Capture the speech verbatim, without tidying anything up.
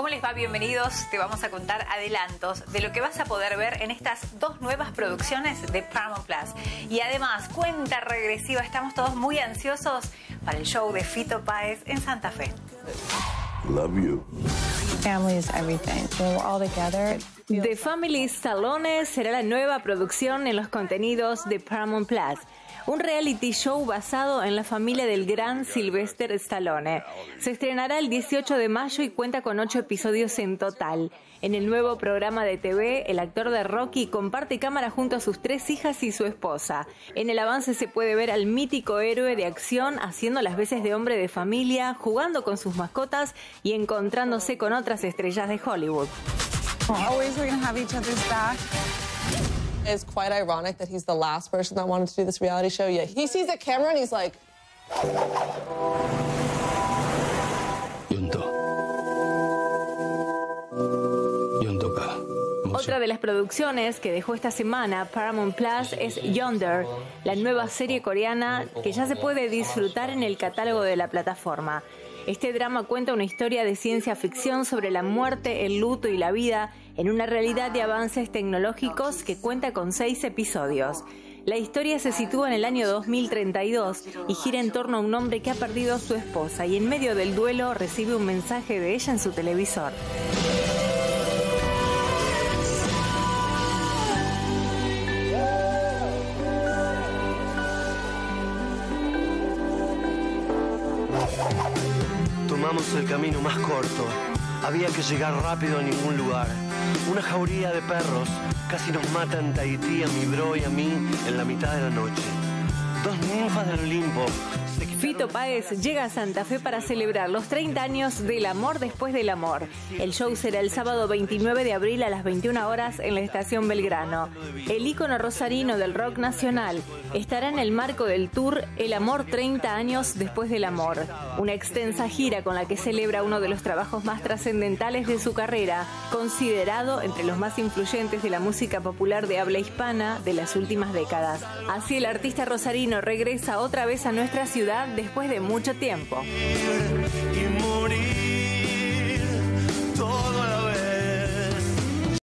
¿Cómo les va? Bienvenidos. Te vamos a contar adelantos de lo que vas a poder ver en estas dos nuevas producciones de Paramount Plus. Y además, cuenta regresiva. Estamos todos muy ansiosos para el show de Fito Páez en Santa Fe. Love you. Family is everything. When we're all together. The Family Stallone será la nueva producción en los contenidos de Paramount Plus. Un reality show basado en la familia del gran Sylvester Stallone. Se estrenará el dieciocho de mayo y cuenta con ocho episodios en total. En el nuevo programa de T V, el actor de Rocky comparte cámara junto a sus tres hijas y su esposa. En el avance se puede ver al mítico héroe de acción haciendo las veces de hombre de familia, jugando con sus mascotas y encontrándose con otras estrellas de Hollywood. Always we're gonna have each other's back. It's quite ironic that he's the last person that wanted to do this reality show. Yet he sees the camera and he's like, Otra de las producciones que dejó esta semana Paramount Plus es Yonder, la nueva serie coreana que ya se puede disfrutar en el catálogo de la plataforma. Este drama cuenta una historia de ciencia ficción sobre la muerte, el luto y la vida en una realidad de avances tecnológicos que cuenta con seis episodios. La historia se sitúa en el año dos mil treinta y dos y gira en torno a un hombre que ha perdido a su esposa y en medio del duelo recibe un mensaje de ella en su televisor. Tomamos el camino más corto. Había que llegar rápido a ningún lugar. Una jauría de perros casi nos mata en Tahití, a mi bro y a mí en la mitad de la noche. Dos ninfas del Olimpo. Fito Páez llega a Santa Fe para celebrar los treinta años del amor después del amor. El show será el sábado veintinueve de abril a las veintiuna horas en la estación Belgrano. El ícono rosarino del rock nacional estará en el marco del tour El Amor treinta años después del amor, una extensa gira con la que celebra uno de los trabajos más trascendentales de su carrera, considerado entre los más influyentes de la música popular de habla hispana de las últimas décadas. Así el artista rosarino regresa otra vez a nuestra ciudad después de mucho tiempo.